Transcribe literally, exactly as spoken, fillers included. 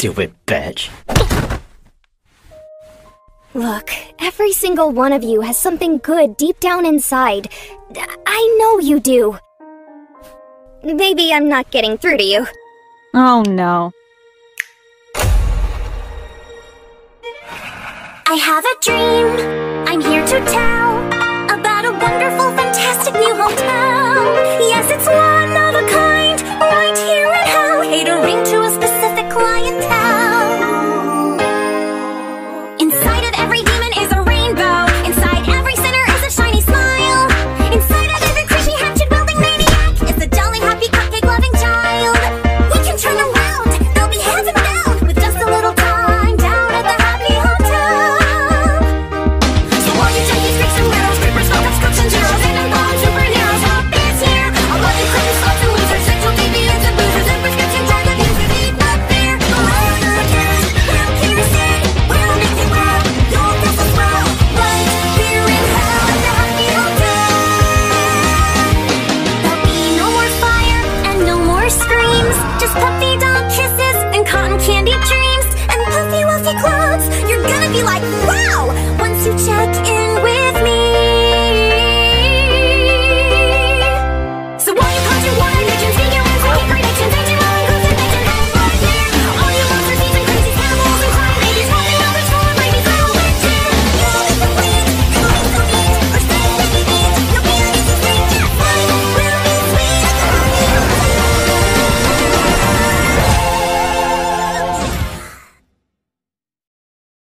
stupid bitch. Look, every single one of you has something good deep down inside. I know you do. Maybe I'm not getting through to you. Oh no. I have a dream, I'm here to tell about a wonderful, fantastic new hotel. Yes, it's one of a kind, right here in hell, catering to a specific clientele. Inside of every demon is a rainbow. Inside every sinner is a shiny smile. Inside of every crazy hatchet wielding maniac is a jolly, happy, cupcake loving child. We can turn around, they'll be hands and bound with just a little time down at the happy hotel. So all you junkies, freaks, and weirdos, creepers, fuck obstruction, zeros, and bomb superheroes, help is here. All of you crazy sluts and losers, sexual deviants and boozers, and prescription drug abusers, need not fear. We're not kidders, we're here to stay. We'll make it well, you'll guess as well. Right here in hell at the happy hotel. There'll be no more fire and no more screams, just puppy dog kisses and cotton candy dreams and puffy wuffy clouds. You're gonna be like,